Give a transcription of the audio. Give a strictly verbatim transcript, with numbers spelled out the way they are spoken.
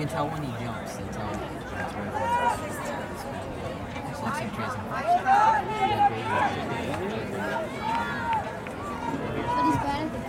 can tell when he jumps. They tell that's where so let's see Jason. But he's bad at the